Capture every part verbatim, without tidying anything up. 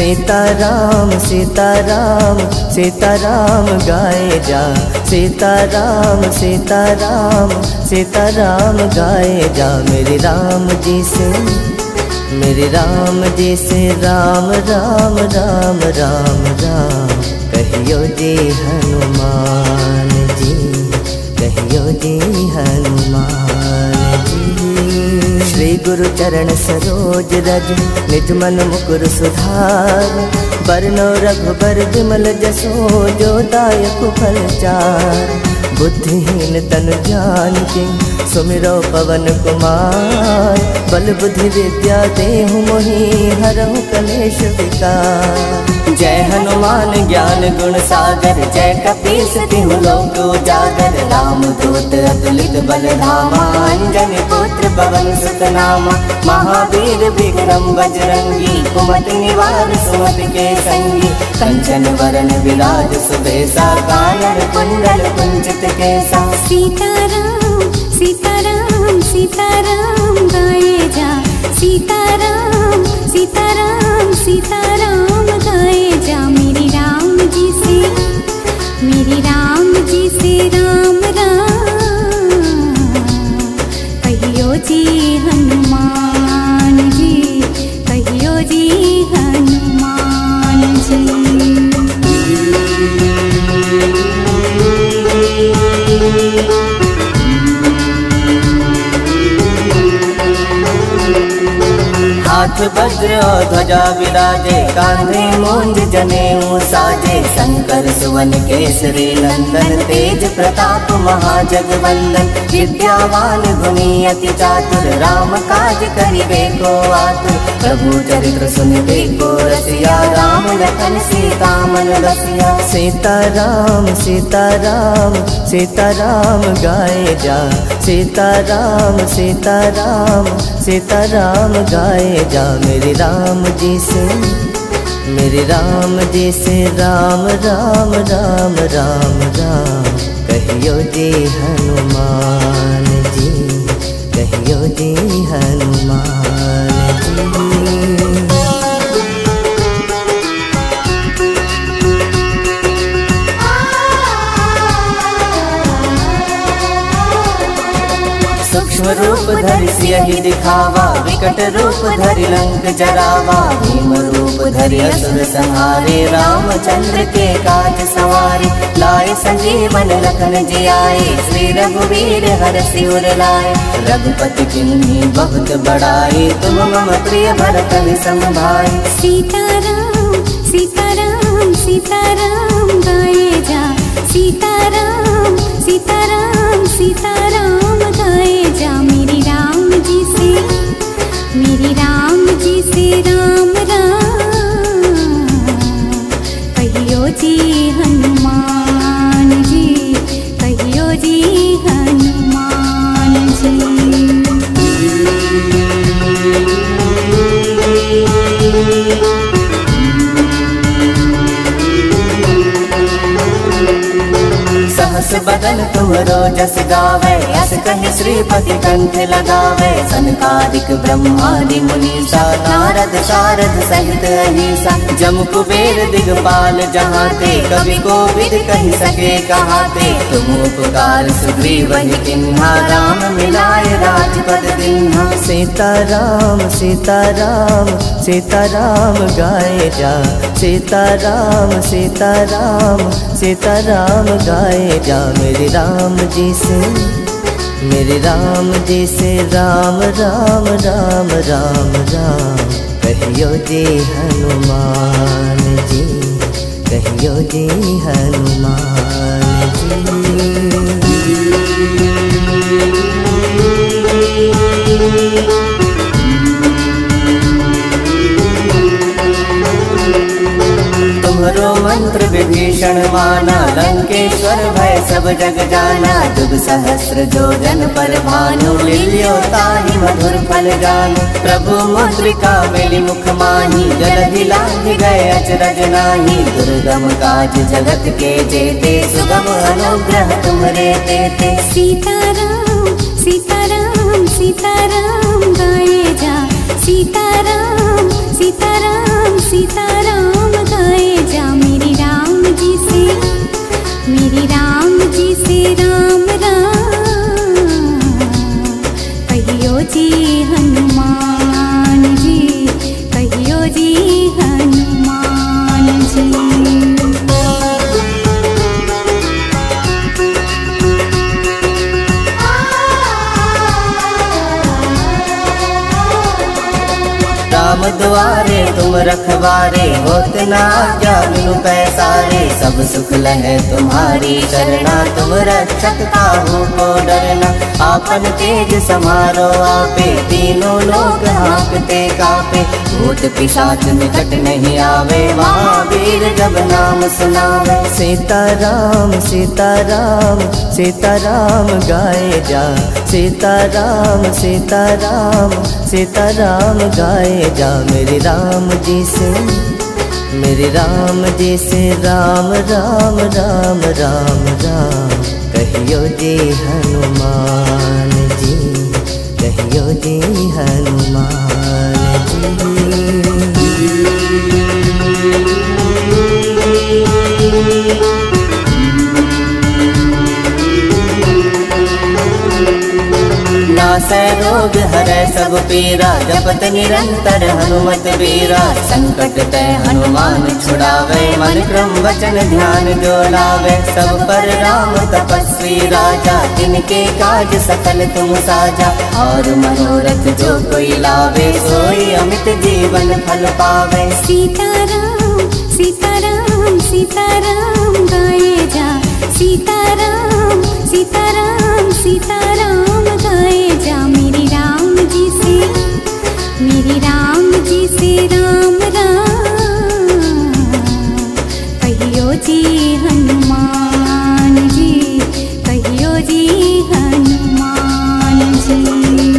सीताराम सीताराम सीताराम गाए जा, सीताराम सीताराम सीताराम गाए जा। मेरे राम जी से मेरे राम जी से राम राम राम राम राम कहियो जी हनुमान जी, कहियो जी हनुमान जी। श्री गुरु चरण सरोज रज निज मन मुकुर सुधार, बरनो रघुबर विमल जसो जो दायक फल चार। बुद्धिहीन तनु जानिके सुमिरो पवन कुमार, बल बुद्धि विद्या देहु मोहि हरहु कलेश विकार। जय हनुमान ज्ञान गुण सागर, जय कपीस तिहु लोक उजागर। राम दूत अतुलित बल धामा, अंजनी पुत्र पवन सुत नामा। महावीर विक्रम बजरंगी, कुमति निवार सुमति के संगी। कंचन वरन विराज सुबेसा, कानन कुंडल कुंचित केसा। सीताराम सीताराम सीताराम गाए जा, सीताराम सीताराम सीताराम गाए जा। मेरे राम जी से मेरे राम जी से राम राम कहियो जी हनुमान जी, कहियो जी हनुमान जी। हाथ वज्र और ध्वजा विराजे, कांधे मूंज जनेऊ साजे। शंकर सुवन केसरी नंदन, तेज प्रताप महाजगवंदन। विद्यावान गुणी अति चातुर, राम काज करिबे को आतुर। प्रभु चरित्र सुनिबे को रसिया, राम लखन सीता मन बसिया। सीताराम सीताराम सीताराम गाए जा, सीताराम सीताराम सीताराम गाए जा। मेरे राम जी से मेरे राम जी से राम राम राम राम राम कहियो जी हनुमान जी, कहियो जी हनुमान जी। सूक्ष्म रूप धरि सियहि दिखावा, विकट रूप धरि लंक जरावा। भीम रूप धरि असुर संहारे, रामचंद्र के काज सवारे। लाए संजीवन लखन जियाए, श्री रघुवीर हरषि उर लाए। रघुपति किन्हीं बहुत बड़ाई, तुम मम प्रिय भरत सम भाई। सीताराम सीताराम सीताराम गाए जा, सीताराम सीताराम सीताराम गाए जा। मेरे राम जी से मेरे राम जी से राम राम कहियो जी हनुमान जी, कहियो जी हनुमान जी। सहस बदन तुमरो जस गावे, अस कहि श्रीपति कंठ लगावे। सनकादिक ब्रह्मादि मुनीसा, नारद शारद सहित अहिसा। जम कुबेर दिगपाल जहाते, कवि कोविद कहि सके कहाते। तुम उपकार सुग्रीवहि किन्हा, राम मिलाए राजपद दिन्हा। सीताराम सीताराम सीताराम गाए जा, सीताराम सीताराम सीताराम गाए जा। मेरे राम जी से मेरे राम जी से राम राम राम राम राम कहियो जी हनुमान जी, कहियो जी हनुमान जी। तुम्हरो मंत्र विभीषण माना, लंकेश्वर भय सब जग जाना। जुग सहस्र जो जन पर भानु, लील्यो ताहि मधुर फल जानु। प्रभु मुद्रिका मेलि मुख माही, जलधि लांघि गए अचरज नाही। दुर्गम काज जगत के जेते, सुगम अनुग्रह तुम्हरे तेते। सीताराम सीताराम सीताराम गाए जा, सीताराम सीताराम सीताराम गाए जा मेरे राम जी से, मेरे राम जी से राम राम कहियो जी हनुमान जी, कहियो जी हनुमान जी। राम दुआरे तुम रखवारे, होत न आज्ञा बिनु पैसारे। सब सुख लहे तुम्हारी शरणा, तुम रक्षक काहू को डरना। आपन तेज समारो आपे, तीनों लोग हाँकते कापे। भूत पिशाच निकट नहीं आवे, महावीर जब नाम सुनावे। सीताराम सीताराम सीताराम गाए जा, सीताराम सीताराम सीताराम गाए जा मेरे राम जी से, मेरे राम जी से राम राम राम राम राम कहियो जी हनुमान जी, कहियो जी हनुमान जी। नासै रोग हरै सब पीरा, जपत निरंतर हनुमत बीरा। संकट ते हनुमान छुड़ावे, मन क्रम वचन ध्यान जो लावे। सब पर राम तपस्वी राजा, तिनके काज सकल तुम साजा। और मनोरथ जो कोई लावे, सोई अमित जीवन फल पावे। सीताराम सीताराम सीताराम गाए जा, सीताराम सीताराम सीताराम गाए जा मेरे राम जी से, मेरे राम जी से राम राम कहियो जी हनुमान जी, कहियो जी हनुमान जी।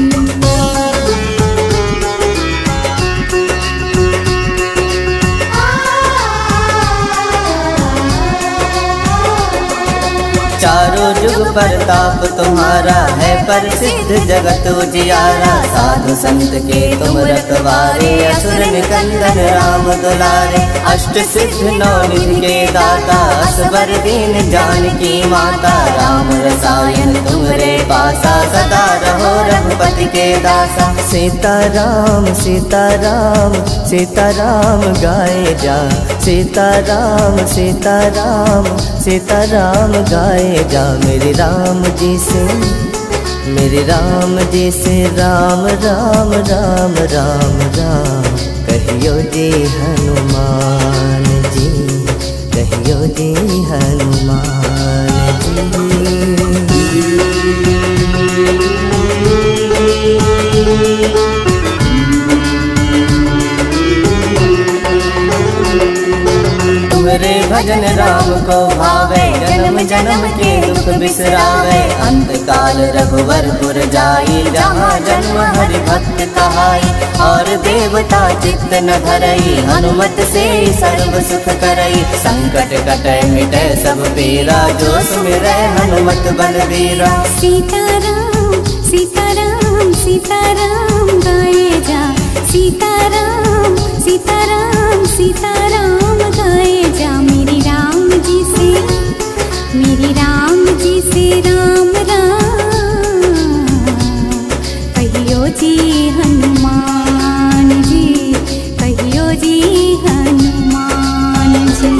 चारों जुग परताप तुम्हारा है, प्रसिद्ध जगत उजियारा। साधु संत के तुम रखवारे, असुर निकंदन राम दुलारे। अष्ट सिद्ध नौ निधि के दाता, असबर दीन जानकी माता। राम रसायन तुमरे पासा, सदा रहो रघुपति के दासा। सीताराम सीताराम सीताराम गाए जा, सीताराम सीताराम सीताराम गाए जा मेरे राम जी से, मेरे राम जी से राम राम राम राम राम कहियो जी हनुमान जी, कहियो जी हनुमान जी। तुमरे भजन राम को भावे, जन्म जन्म के दुख बिसरावे। अंत काल रघुवर पुर जाई, जहाँ जन्म हरि भक्त कहाई। और देवता चित्त न धरई, हनुमत से सर्व सुख करई। संकट कटै मिटै सब पीरा, जो सुमिरै हनुमत बलबीरा। सीताराम सीताराम सीताराम गाए जा, सीताराम सीताराम सीताराम गाए जा मेरे राम जी से, मेरे राम जी से राम राम कहियो जी हनुमान जी, कहियो जी हनुमान जी।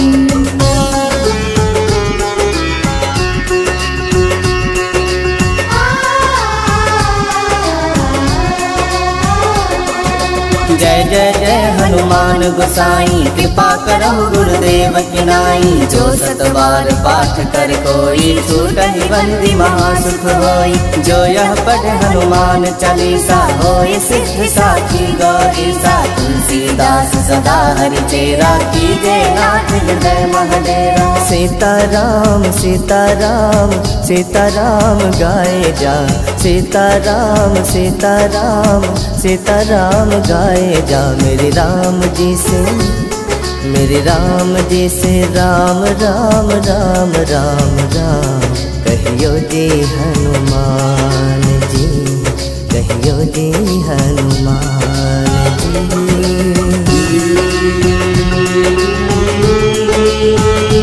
जय जय जय हनुमान गोसाई, कृपा करहु गुरुदेव की नाई। जो सत बार पाठ कर कोई, छूटहि बंदी महासुख होई। जो यह पढ़ हनुमान चालीसा, होय सिद्ध साखी गौरीसा। तुलसीदास सदा हरि चेरा, कीजे नाथ हृदय महडेरा। सीताराम सीताराम सीताराम गाए जा, सीताराम सीताराम सीताराम गाए जा मेरे राम जी से, मेरे राम जी से राम राम राम राम राम कहियो जी हनुमान जी, कहियो जी हनुमान।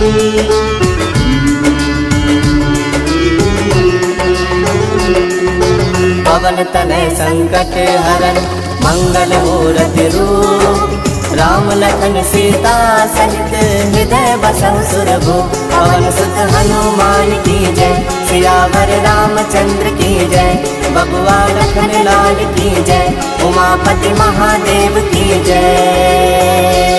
पवन तनय संकट हरन मंगल मूर्ति रूप, राम लखन सीता सहित हृदय बसहु सुरभु। पवन सुत हनुमान की जय, सियावर रामचंद्र की जय, बबुआ लखन लाल की जय, उमापति महादेव की जय।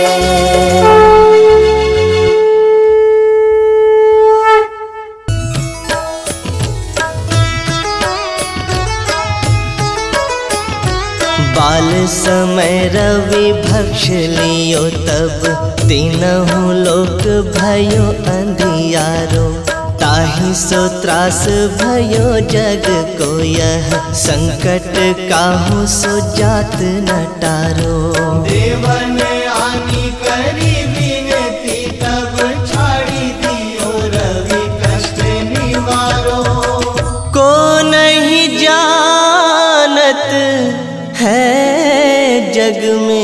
बाल समय रवि भक्ष लियो तब, तीनहु लोक भयो अंधियारो। ताहि सो त्रास भयो जग को यह, संकट काहू सो जात न टारो। देवन आनी करी विनती, तब छाड़ी दियो रवि कष्ट निवारो। को नहीं जानत है जग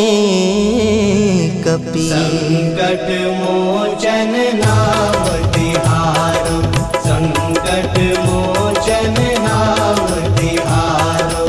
में कपि, संकट मोचन नाम तिहारो, संकट मोचन नाम तिहारो।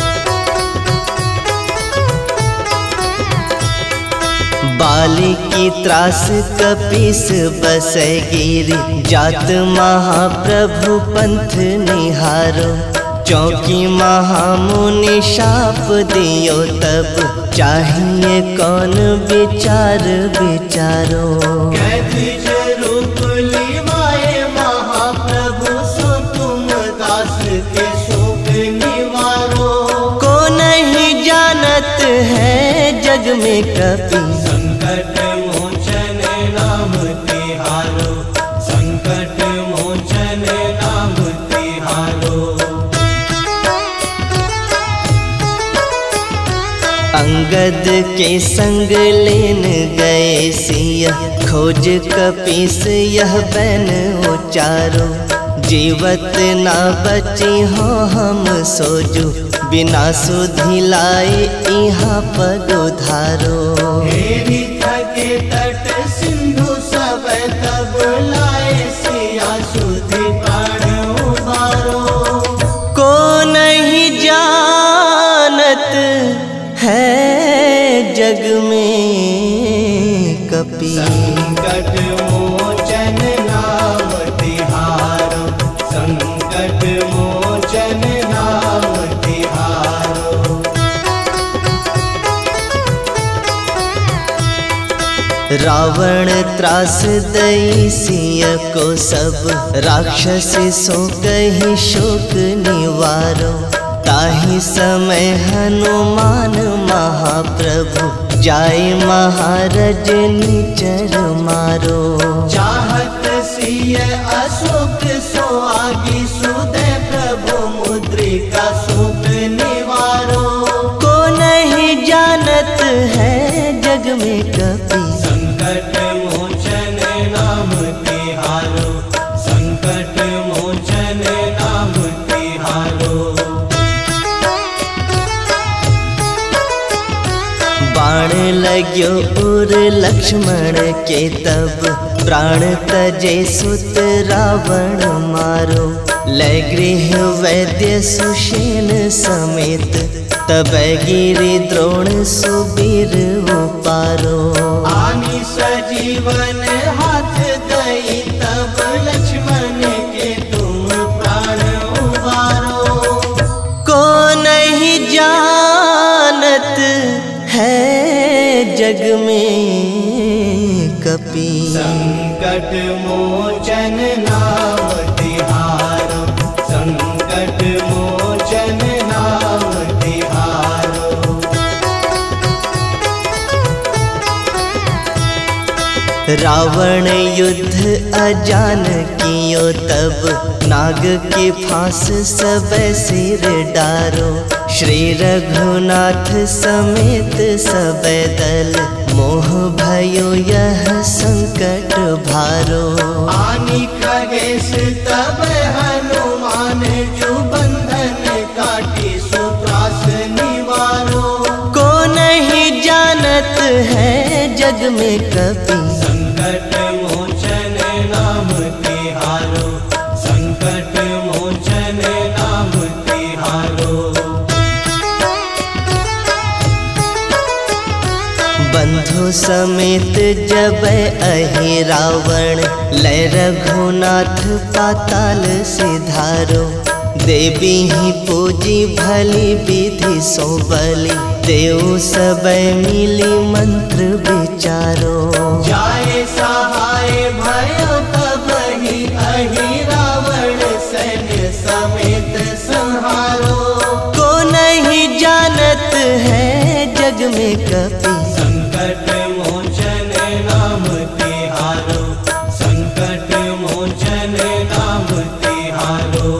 बाली की त्रास कपीस बसै गिरि, जात महाप्रभु पंथ निहारो। चौकी महामुनि शाप दियो तब, चाहिए कौन विचार विचारो। कैदिज रूप लिवाए महाप्रभु, सो तुम दास के शोक निवारो। को नहीं जानत है जग में कपि, संकट मोचन नाम तिहारो, संकट मोचन नाम तिहारो। अंगद के संग लेन गए सिया, खोज कपीस यह बैन उचारो। जीवत ना बची हो हम सोजो, बिना सुधि लाए यहाँ पग उधारो। हेरी थके तट सिंधु सब, तब लाए सिया सुधि प्राण उबारो। को नहीं जानत है जग में कपि, संकट मोचन नाम तिहारो, संकट मोचन नाम तिहारो। रावण त्रास दई सिय को सब, राक्षस सो कही शोक निवारो। ताहि समय हनुमान महाप्रभु, जाय महारज निचर मारो। चाहत सिय अशोक सो आगी, सुदय प्रभु मुद्रिका शोक निवारो। को नहीं जानत है जग में कपि, संकट मोचन नाम तिहारो, संकट मोचन नाम तिहारो। बाण लग्यो उर लक्ष्मण के तब, प्राण तजे सुत रावण मारो। लय गृह वैद्य सुषेण समेत, तब गिरि द्रोण सुबीर उपारो। आनी सजीवन हाथ दई, तब लक्ष्मण के तुम प्राण उबारो। को नहीं जानत है जग में कपि, संकट मोचन नाम तिहारो, संकट मोचन नाम तिहारो। रावण युद्ध अजान कियो तब, नाग के फांस सब सिर डारो। श्री रघुनाथ समेत सब दल, मोह भयो यह संकट भारो। आनी खगेश तब हनुमान, जो बंधन काटी सुत्रास निवारो। को नहीं जानत है जग में कपि, संकट मोचन जब अहि रावण लय रघुनाथ पाताल सिधारो। देवी ही पूजी भली विधि सो बलि देव सब मिली मंत्र विचारो। जाए सहाय भयो तब ही अहि रावण सैन्य समेत संहारो। को नहीं जानत है जग में कपि संकट मोचन नाम तिहारो। संकट मोचन नाम तिहारो।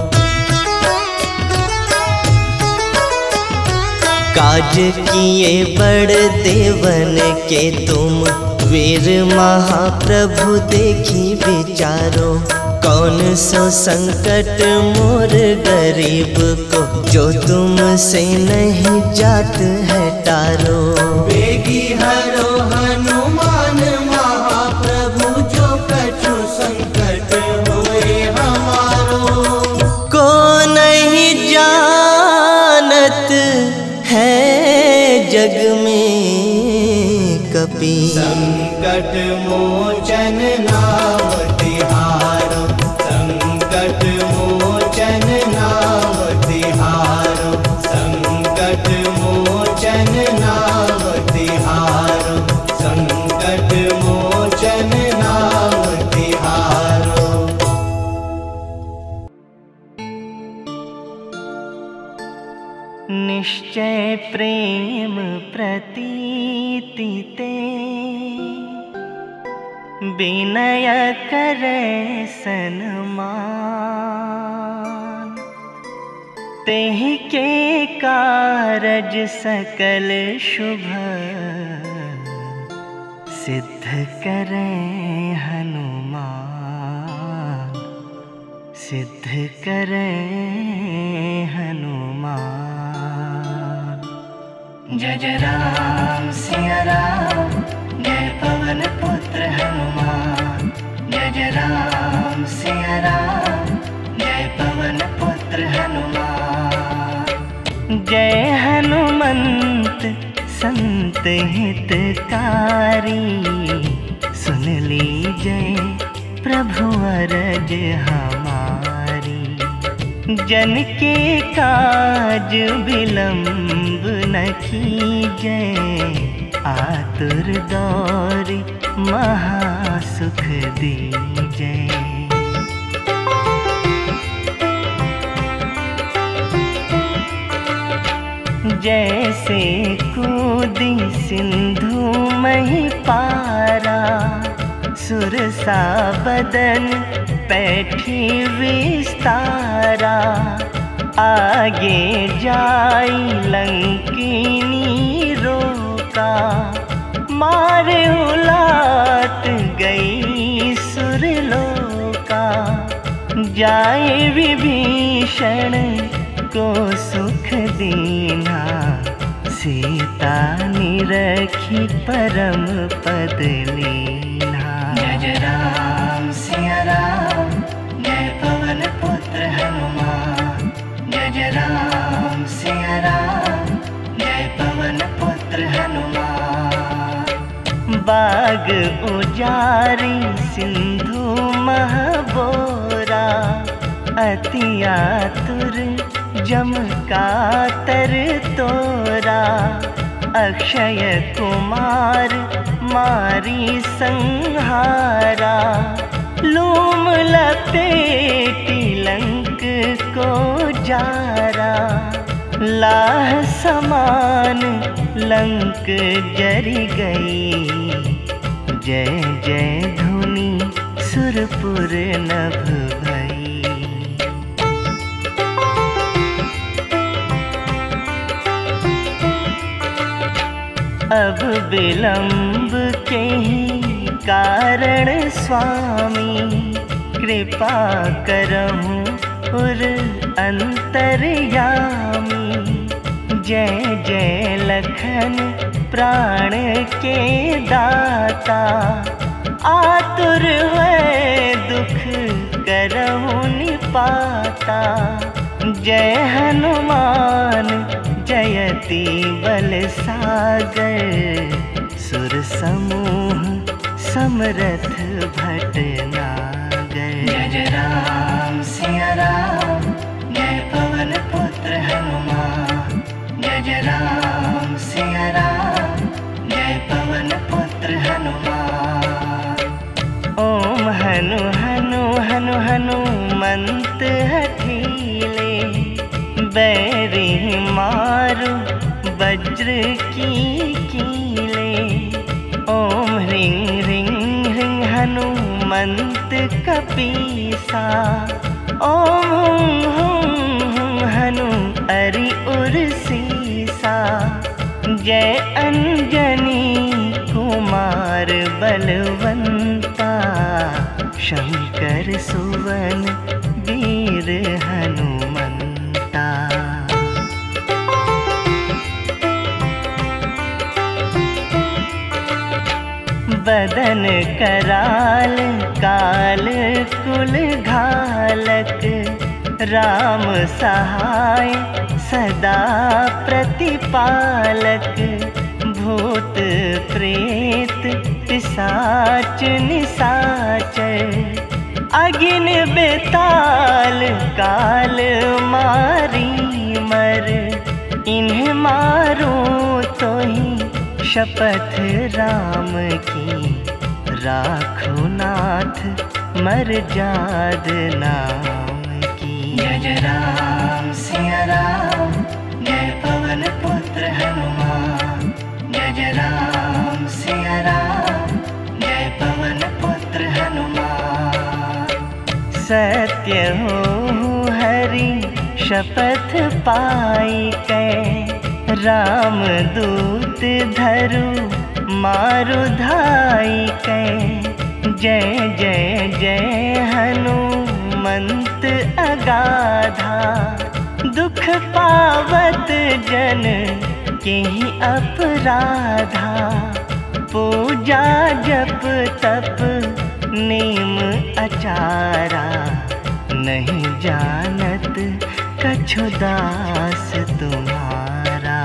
काज किए बड़ देवन के तुम वीर महाप्रभु देखी विचारो। कौन सो संकट मोर गरीब को जो तुम से नहीं जात है टारो। वेगी हरो हनुमान महाप्रभु जो कछु संकट होए हमारो। को नहीं जानत है जग में कपि संकट मोचन नाम तिहारो। संकट मोचन नाम तिहारो। संकट मोचन नाम तिहारो। संकट मोचन नाम तिहारो। निश्चय प्रेम प्रतीति ते विनय करे सन्मान। तेहि के कारज सकल शुभ सिद्ध करे हनुमान। सिद्ध करे हनुमान। जय जय राम सिया राम जय पवन पुत्र हनुमान। जय जय राम सिया राम जय पवन पुत्र हनुमान। जय हनुमंत संत हितकारी सुन लीजय प्रभु अरज हमारी। जन के काज विलंब न कीजय आतुर दौरि महासुख दीजय। जैसे कूदी सिंधु मही पारा सुरसा बदन पैठी विस्तारा। आगे जाई लंकिनी रोका मारे उलात गई सुरलोका। जाए विभीषण को सुख दीना सीता निरखी परम पद लीना। जय जय राम सिया राम जय पवन पुत्र हनुमान। जय जय राम सिया राम जय पवन पुत्र हनुमान। बाग उजारी सिंधु महबोरा अति आतुर जम कातर तोरा। अक्षय कुमार मारी संहारा। लूम लपेटी लंक को जारा। लाह समान लंक जरी गई। जय जय धुनि सुरपुर नभ भई। अब विलंब के ही कारण स्वामी कृपा करहूँ उर अंतर्यामी। जय जय लखन प्राण के दाता आतुर है दुख करहु निपाता। जय हनुमान जयति बल सागर सुर समूह समरथ भटनागर। जय जय राम सिया राम, जय पवन पुत्र हनुमान। जय जय राम सिया राम, जय पवन पुत्र हनुमान। ओम हनु हनु हनु हनुमंत हठीले, बैरी मारु वज्र की कीले। ओम ह्रीं ह्रीं ह्रीं हनुमंत कपीसा। ओम हुं हुं हुं हनु अरि उर सीसा। जय अंजनी कुमार बलवंता, शंकर सुवन वीर हनुमंता। बदन कराल काल कुल घालक, राम सहाय सदा प्रतिपालक। भूत प्रेत पिशाच निशाचर, अगिन बेताल काल मारी मर। इन्हें मारो तो ही शपथ राम की, राखो नाथ मर जाद नाम की। जय जय राम सिया राम, जय पवन पुत्र हनुमान। जय जय राम सिया राम, जय पवन पुत्र हनुमान। सत्य हो हरि शपथ पाई कै, राम दूत धरु मारु धाई कै। जय जय जय हनुमंत अगाधा, दुख पावत जन के अपराधा। पूजा जप तप नेम अचारा, नहीं जानत कछु दास तुम्हारा।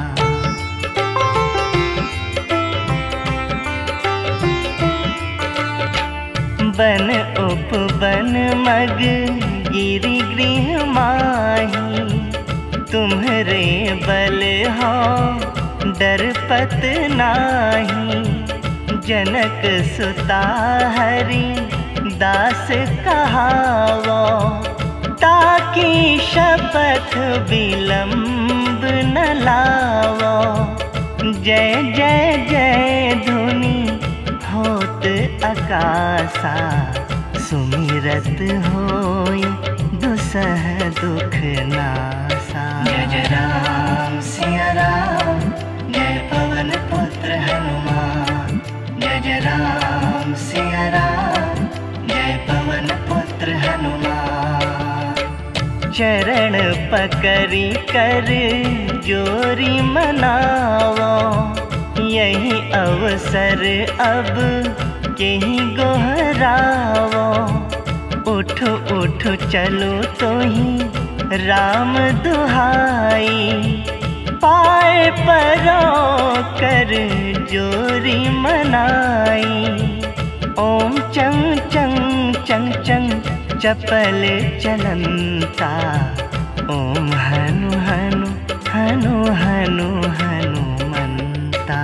बन उपवन मग गिरि गृह माही, तुम्हरे बल हो डरपत नाही। जनक सुता हरि दास कहावो, ताकि शपथ विलंब न लावो। जय जय जय धुनि होत आकाशा, सुमिरत होय दुसह दुख नासा। जय जय राम सिया राम, जय पवन पुत्र हनुमान। जय जय राम सिया राम, जय पवन पुत्र हनुमान। चरण पकड़ी कर जोरी मनावो, यही अवसर अब केहि गोहरावो। उठ उठ चलो तो ही राम दुहाई, पाए परो कर जोरी मनाई। ओम चंग चंग चंग चंग चपल चलंता, ओम हनु हनु हनु हनु हनुमंता।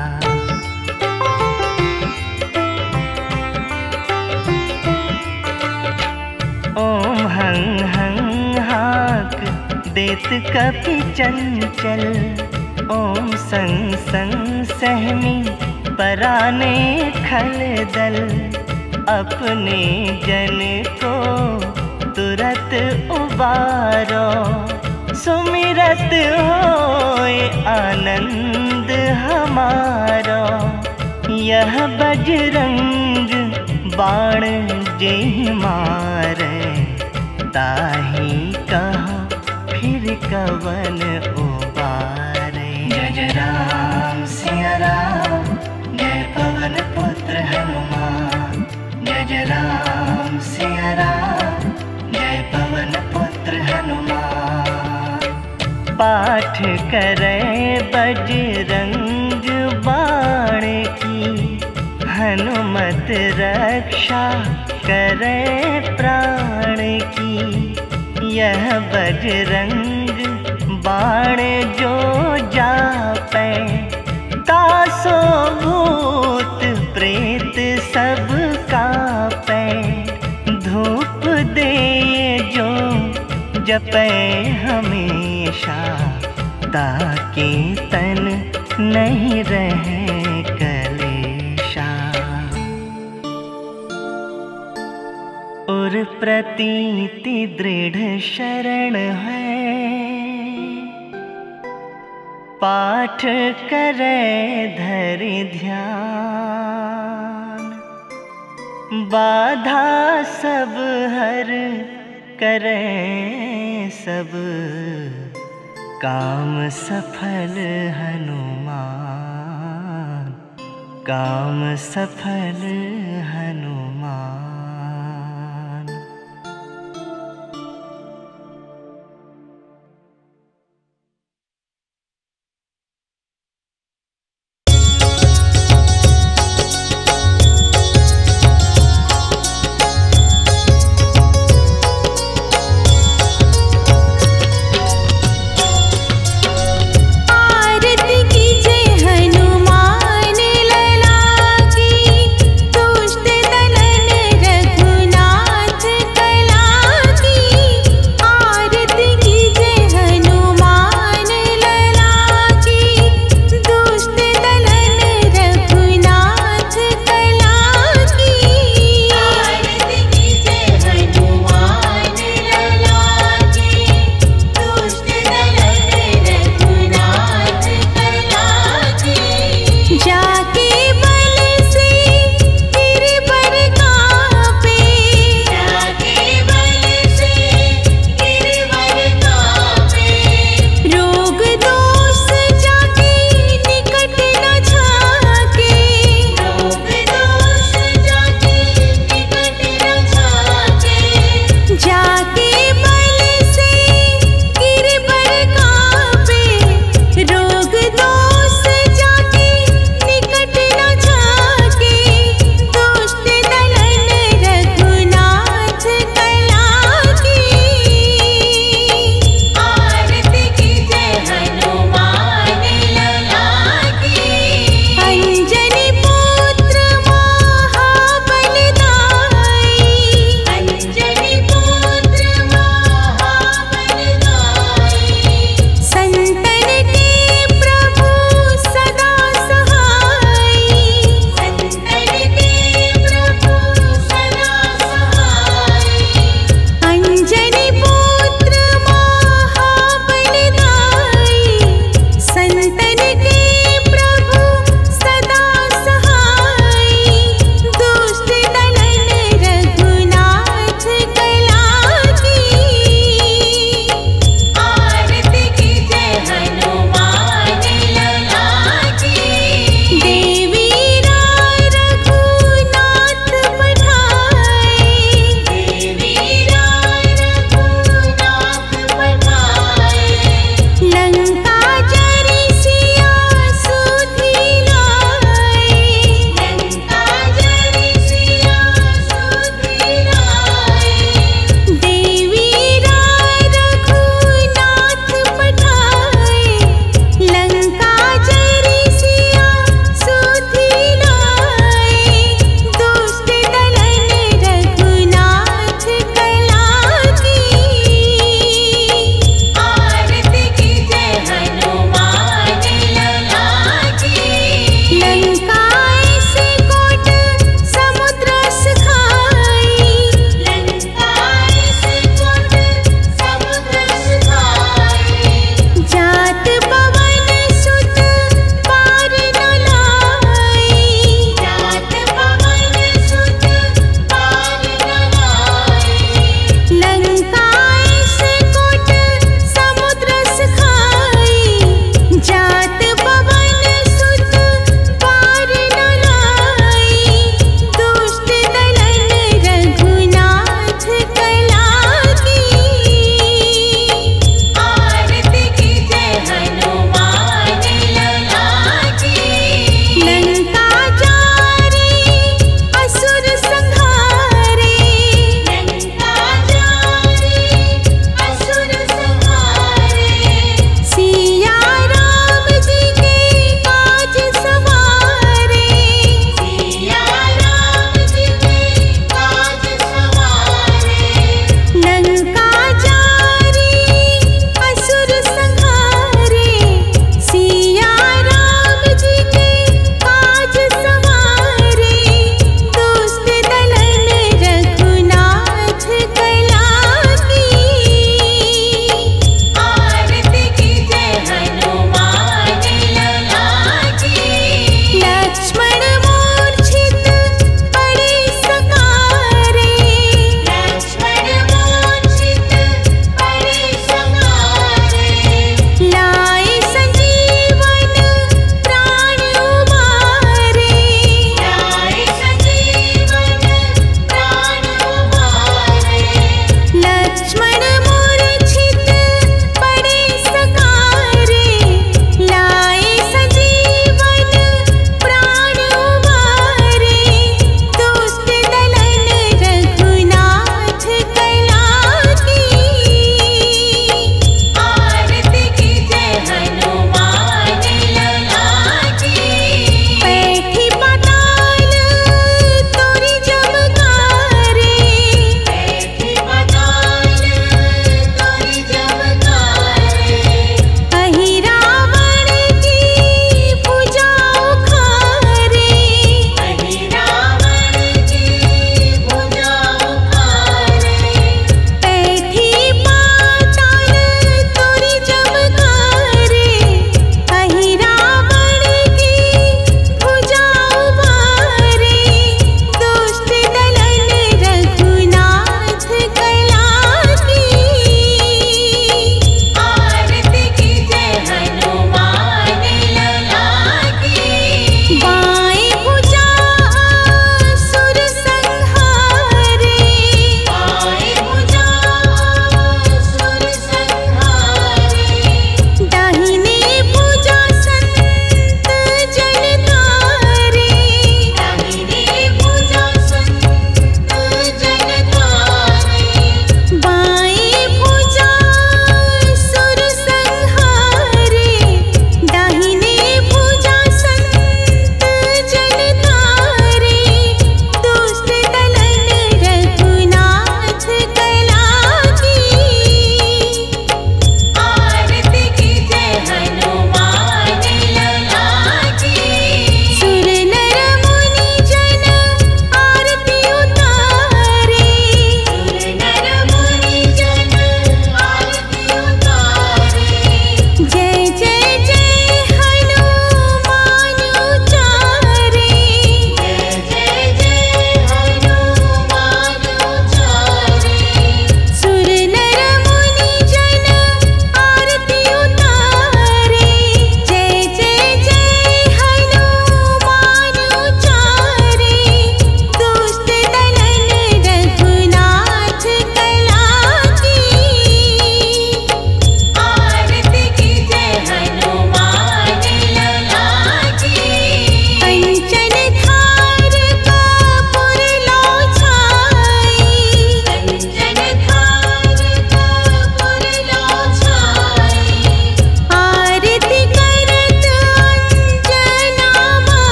ओम हं हं हाक देत कपि चंचल, ओम संग संग सहमी पराने खल दल। अपने जन को तुरत उबारो, सुमिरत होए आनंद हमारो। यह बजरंग बाण जेहि मारे, ताहि कहो फिर कवन उबारे। जय जय राम सिया राम, जय पवन पुत्र हनुमान। जय जय राम सिया राम, जय पवन पुत्र हनुमान। पाठ करे बजरंग बाण की, हनुमत रक्षा करे प्राण की। यह बजरंग बाण जो जापै, तासो भूत प्रेत सब कापै। धूप दे जो जपै हमेशा, ताके तन नहीं रहे कलेशा। और प्रतीति दृढ़ शरण है, पाठ करे धरि ध्यान। बाधा सब हर करे सब, काम सफल हनुमान, काम सफल